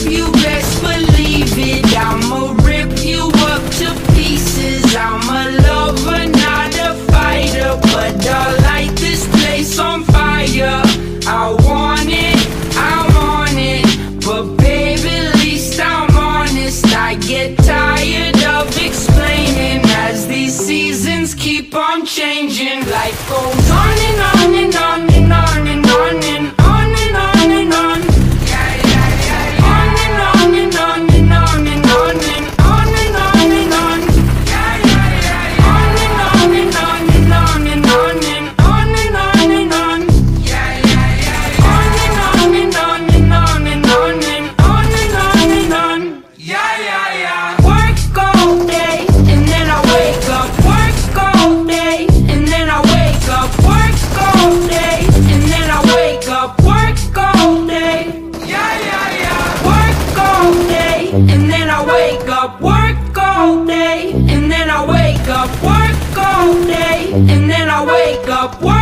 you best believe it. I'ma rip you up to pieces. I'm a lover, not a fighter, but I'll light this place on fire. I want it, I'm on it, but baby, at least I'm honest. I get tired of explaining as these seasons keep on changing. Life goes on and on and on and on and on and on and on and on. Yeah, yeah, yeah. On and on and on and on and on and on and on and on. Yeah, yeah, yeah. On and on and on and on and on and on and on and on. Yeah, yeah, yeah. On and on and on and on and on and on and on and on. Yeah, yeah, yeah. Work all day and then I wake up. Work all day and then I wake up. Work all day and then I wake up. Work all day. Yeah, yeah, yeah. Work all day and then I wake up. Work all day and then I wake up. Work all day and then I wake up.